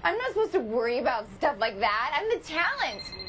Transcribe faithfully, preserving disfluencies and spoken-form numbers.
I'm not supposed to worry about stuff like that. I'm the talent.